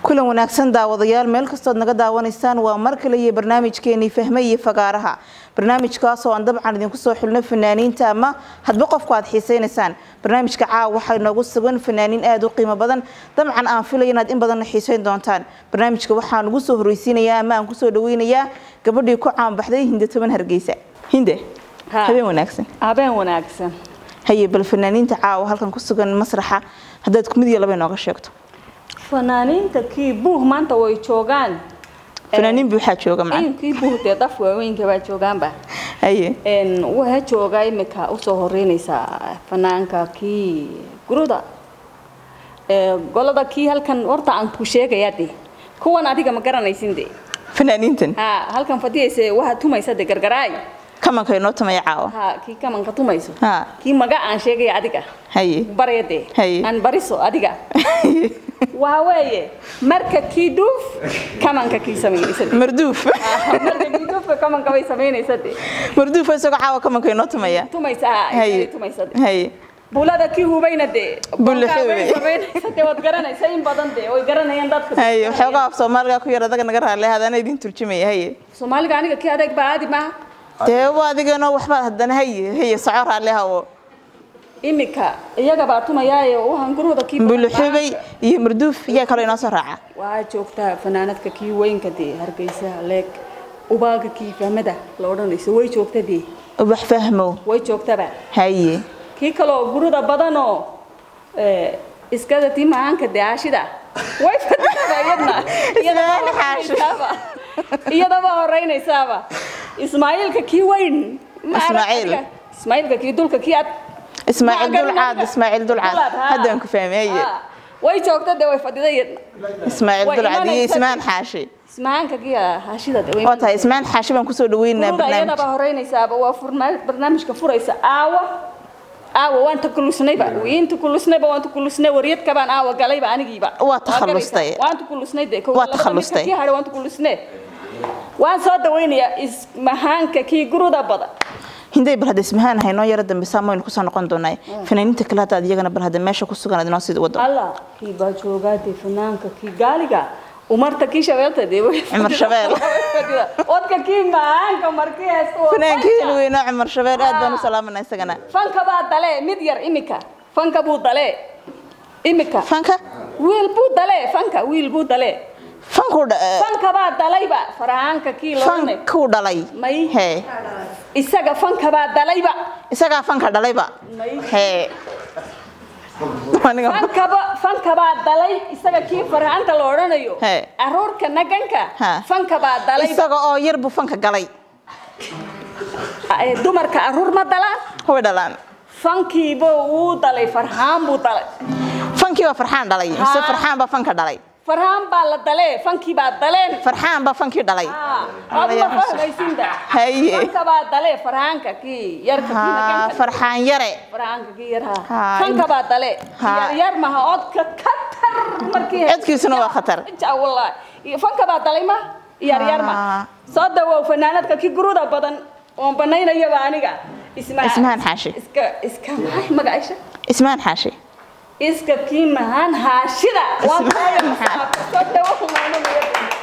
كل وناكسن داوديال مeel kastood naga daawanaysaan waa mar kale iyo barnaamijkeeni fahmay fagaaraha barnaamijkaas oo aan dabcan idin ku soo xulno fanaaniinta ama hadba qofku aad xiiseynaysaan barnaamijka caawa waxa inoogu sugan fanaaniin aad u qiimo badan dabcan aan filayo inaad in badan xiiseyn doontaan barnaamijka waxaan ugu soo horeysiinayaa ama aan ku soo dhaweynayaa gabadhii ku caan baxday Hinde Toban Hargeysa Hinde habeen wanaagsan haye bal fanaaniinta caawa halkan ku sugan masraxa hadaad ku mid iyo laba inooga sheegto fanaaniinta kii buuh maanta way joogaan fanaaniin buuxa jooga macna kii buuh de daf weynka waa joogaan ba haye waxa jooga imika u soo horeynaysa fanaanka kii guruda golada kii halkan horta aan ku sheegayade kuwan adiga ma garanaysin de fanaaniintan halkan fadiyayse waxa tumaysa de gargaraay kaman kay noo tamay caawa kii kaman ka tumayso kii maga aan sheegay adiga haye bareede aan bariso adiga waaweeye marka kii duuf kamanka kii sameeyay marduuf marka kii duuf kamanka way sameeyay marduuf isaga caawa kamanka inoo tamaya tumaysa haye bulada kii hubayna de sameeyay wad garanaysa in badan de way garanayaan dadka haye xogaa af Soomaaliga ku yar adaga naga raale hadana idin turjumay haye Soomaaliga aniga kii adag baadi ma deewa adigana waxba hadana haye socor raale hawo imika iyaga baa tumayay oo waxaan guruda kii bulxubay iyo marduuf yaa kale inoo soo raaca waa joogtaa fanaanadka kii weynka de Hargeysa leeg ubaaga kii fahmada la oranayso way joogtadii wax fahmo way joogtaba haye kii kale guruda badan oo iskada timaanka daashida way fadhiyadna iyada ba horeynaysaaba Ismaaciilka kii weyn Ismaaciilka kii dulka kii ad Ismaaciil Dulcaad hadaan ku fahmay way joogtay way fadhiday Ismaaciil Dulcaad iyo Ismaan Xaashi Ismaanka kii Xaashida waa tahay Ismaan Xaashi baan ku soo dhaweynaa barnaamijka iyada ba horeynaysaaba waa barnaamijka furaysa aawa waan takulusnayba wiinta kulusnayba waan takulusnay wariyad ka baan aawa galayba anigiiba waa takhalustay waan takulusnay de waa takhalustay kii hada waan takulusnay waan soo dhaweynaya ismahanka kii guruda badan Hinde bal hada ismahan hayno yara dambe saameyn ku soo noqon doonay fanaaniinta kale hada iyagana bal hada meesha ku sugan adina sida wado Allah kii ba joogaade fanaanka kii gaaliga umarta kii shabeelta de Umar Shabeel wadka kii maanka markii heesto fanaankiin weeyna Umar Shabeel aad baan u salaamanay isagana fanka baa dale mid yar imika fanka buu dale imika fanka wiil buu dale fanka baa dalayba faraanka kii loone fanku dalay he isaga fanka baa dalayba isaga fanka dalayba he fanka baa dalay isaga kii faraanta la oranayo aroorka naganka fanka baa dalay isaga oo yar buu fanka galay dumarka aroor ma dalaan way dhalaan fankii buu dalay farhaan buu dalay fankii waa farhaan dalay mise farhaan baa fanka dalay farhaan baa la dalay fankii baa daleen farhaan baa fankii dalay Allah fahmaysinda haye fanka baa dalay farhaanka kii yarka kii naganka farhaan yare farhaanka kii yarha fanka baa dalay yar ma odka khatar markii edkiisuna waa khatar inta wallahi fanka baa dalay ma yar ma soo dawow fanaanadka kii guruda badan oo banaynayo aniga Ismaan Xaashi iska magaciisa Ismaan Xaashi iska kii mahan haashida waa soo dawow